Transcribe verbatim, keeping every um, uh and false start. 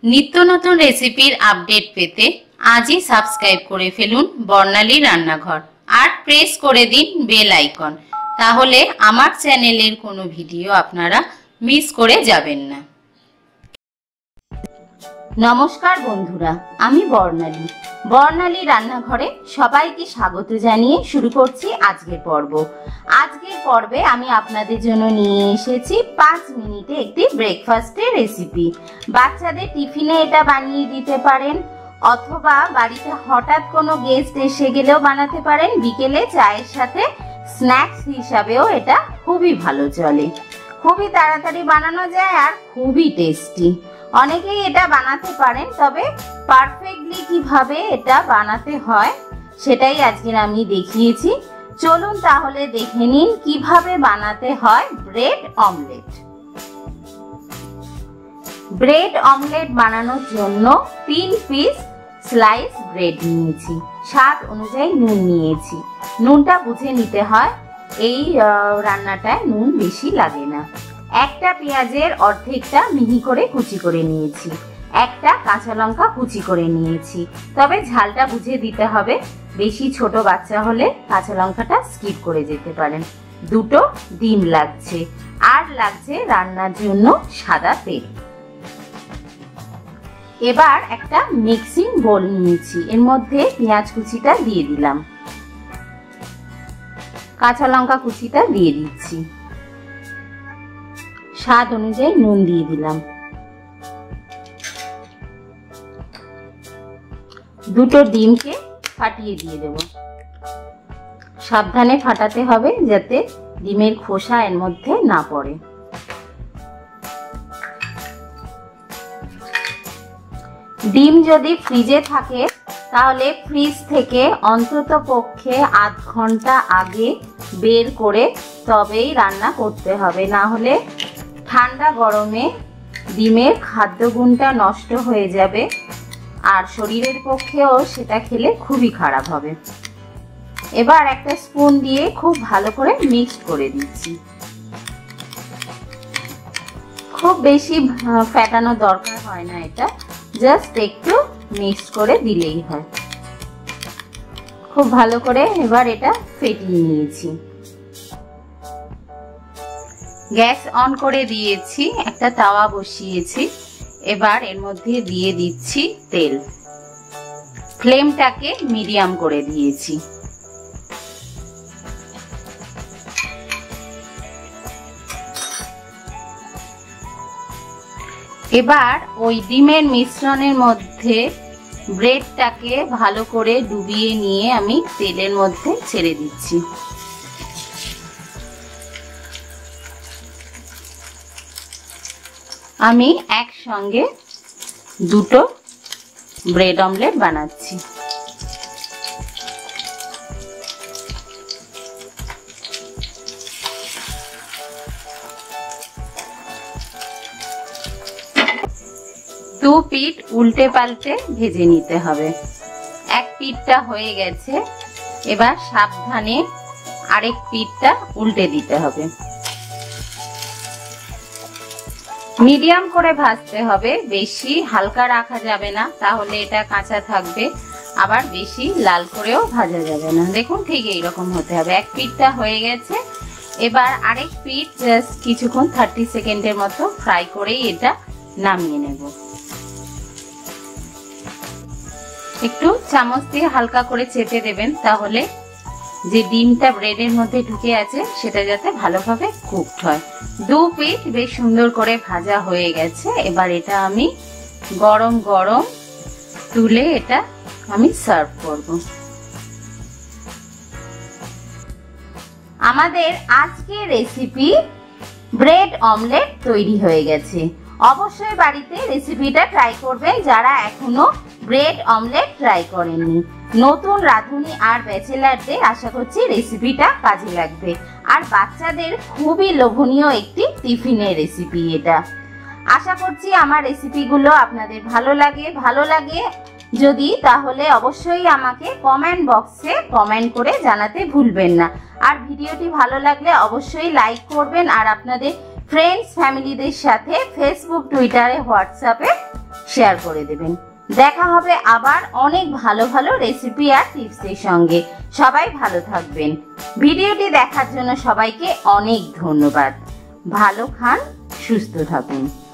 নিত্য নতুন রেসিপির আপডেট পেতে আজই সাবস্ক্রাইব করে ফেলুন বর্ণালী রান্নাঘর আর প্রেস করে দিন বেল আইকন, তাহলে আমার চ্যানেলের কোনো ভিডিও আপনারা মিস করে যাবেন না। নমস্কার বন্ধুরা, আমি বর্ণালী বর্ণালী রান্নাঘরে সবাইকে স্বাগত জানিয়ে শুরু করছি আজকের পর্ব। আজকের পর্বে আমি আপনাদের জন্য নিয়ে এসেছি পাঁচ মিনিটে একটি ব্রেকফাস্টের রেসিপি। বাচ্চাদের টিফিনে এটা বানিয়ে দিতে পারেন, অথবা বাড়িতে হঠাৎ কোনো গেস্ট এসে গেলেও বানাতে পারেন। বিকেলে চায়ের সাথে স্ন্যাক্স হিসাবেও এটা খুবই ভালো চলে। খুবই তাড়াতাড়ি বানানো যায় আর খুবই টেস্টি। অনেকেই এটা বানাতে পারেন, তবে পারফেক্টলি কিভাবে এটা বানাতে হয় সেটাই আজকে আমি দেখিয়েছি। চলুন তাহলে দেখে নিন কিভাবে বানাতে হয় ব্রেড অমলেট। ব্রেড অমলেট বানানোর জন্য তিন পিস স্লাইস ব্রেড নিয়েছি, স্বাদ অনুযায়ী নুন নিয়েছি। নুনটা বুঝে নিতে হয়, এই রান্নাটায় নুন বেশি লাগে না। একটা পেঁয়াজের অর্ধেকটা মিহি করে কুচি করে নিয়েছি, একটা কাঁচা লঙ্কা কুচি করে নিয়েছি, তবে ঝালটা বুঝে দিতে হবে। বেশি ছোট বাচ্চা হলে কাঁচা লঙ্কাটা স্কিপ করে যেতে পারেন। দুটো ডিম লাগছে, আর লাগছে রান্নার জন্য সাদা তেল। এবার একটা মিক্সিং বোল নিয়েছি, এর মধ্যে পেঁয়াজ কুচিটা দিয়ে দিলাম, কাঁচা লঙ্কা কুচিটা দিয়ে দিচ্ছি, স্বাদ অনুযায়ী নুন দিয়ে দিলাম, দুটো ডিমকে ফাটিয়ে দিয়ে দেব। সাবধানে ফাটাতে হবে যাতে ডিমের খোসা এর মধ্যে না পড়ে। ডিম যদি ফ্রিজে থাকে তাহলে ফ্রিজ থেকে অন্তত পক্ষে আধ ঘন্টা আগে বের করে তবেই রান্না করতে হবে, না হলে ঠান্ডা গরমে ডিমের খাদ্যগুণটা নষ্ট হয়ে যাবে আর শরীরের পক্ষেও সেটা খেলে খুবই খারাপ হবে। এবার একটা স্পুন দিয়ে খুব ভালো করে মিক্স করে দিচ্ছি। খুব বেশি ফেটানো দরকার হয় না, এটা জাস্ট একটু মিক্স করে দিলেই হয়। খুব ভালো করে এবার এটা ফেটিয়ে নিয়েছি। গ্যাস অন করে দিয়েছি, একটা তাওয়া বসিয়েছি। এবার এর মধ্যে দিয়ে দিচ্ছি তেল। ফ্লেমটাকে মিডিয়াম করে দিয়েছি। এবার ওই ডিমের মিশ্রণের মধ্যে ব্রেডটাকে ভালো করে ডুবিয়ে নিয়ে আমি তেলের মধ্যে ছেড়ে দিচ্ছি। আমি একসঙ্গে দুটো ব্রেড অমলেট বানাচ্ছি। দু পিঠ উল্টে পাল্টে ভেজে নিতে হবে। এক পিঠটা হয়ে গেছে, এবার সাবধানে আরেক পিঠটা উল্টে দিতে হবে। মিডিয়াম করে ভাজতে হবে, বেশি হালকা রাখা যাবে না, তাহলে এটা কাঁচা থাকবে। আবার বেশি লাল করেও ভাজা যাবে না। দেখুন ঠিক এইরকম হতে হবে। এক পিঠটা হয়ে গেছে, এবার আরেক পিঠ জাস্ট কিছুক্ষণ থার্টি সেকেন্ডের মতো ফ্রাই করেই এটা নামিয়ে নেব। একটু চামচ দিয়ে হালকা করে চেপে দেবেন, তাহলে যে ডিমটা ব্রেডের মধ্যে ঢুকে আছে সেটা যাতে ভালোভাবে কুকড হয়। দু পিঠ বেশ সুন্দর করে ভাজা হয়ে গেছে। এবার এটা আমি গরম গরম তুলে এটা আমি সার্ভ করব। আমাদের আজকের রেসিপি ব্রেড অমলেট তৈরি হয়ে গেছে। অবশ্যই বাড়িতে রেসিপিটা ট্রাই করবেন যারা এখনো ব্রেড অমলেট ট্রাই করেননি। নতুন রাঁধুনি আর ব্যাচেলারদের আশা করছি রেসিপিটা কাজে লাগবে। আর বাচ্চাদের খুবই লোভনীয় একটি টিফিনের রেসিপি এটা। আশা করছি আমার রেসিপিগুলো আপনাদের ভালো লাগে। ভালো লাগে যদি তাহলে অবশ্যই আমাকে কমেন্ট বক্সে কমেন্ট করে জানাতে ভুলবেন না। আর ভিডিওটি ভালো লাগলে অবশ্যই লাইক করবেন আর আপনাদের ফ্রেন্ডস ফ্যামিলিদের সাথে ফেসবুক, টুইটারে, হোয়াটসঅ্যাপে শেয়ার করে দেবেন। দেখা হবে আবার অনেক ভালো ভালো রেসিপি আর টিপসের সঙ্গে। সবাই ভালো থাকবেন। ভিডিওটি দেখার জন্য সবাইকে অনেক ধন্যবাদ। ভালো খান, সুস্থ থাকুন।